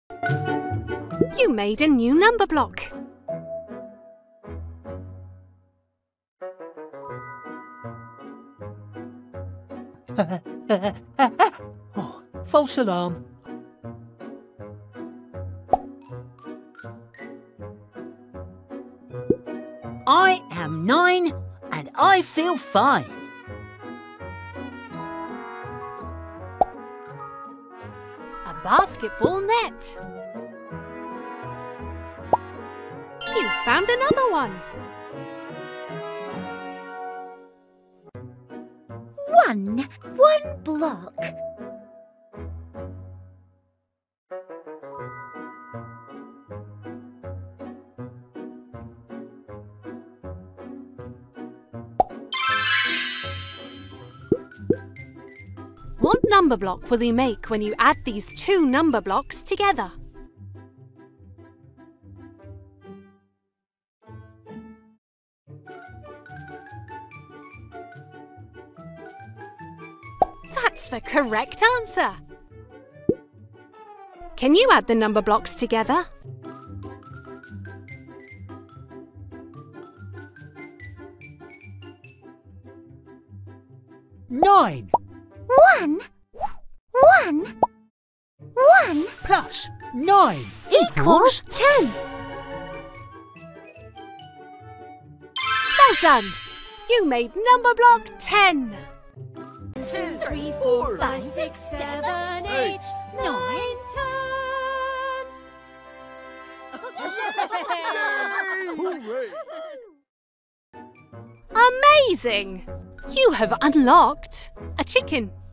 You made a new number block. Oh, false alarm. I am 9 and I feel fine. A basketball net. You found another one. 1 block. What number block will you make when you add these two number blocks together? That's the correct answer. Can you add the number blocks together? Nine 1 plus 9 equals 10. Well done! You made number block 10. 2, 3, 4, 5, 6, 7, 8, 9, 10. Hooray! Amazing! You have unlocked a chicken.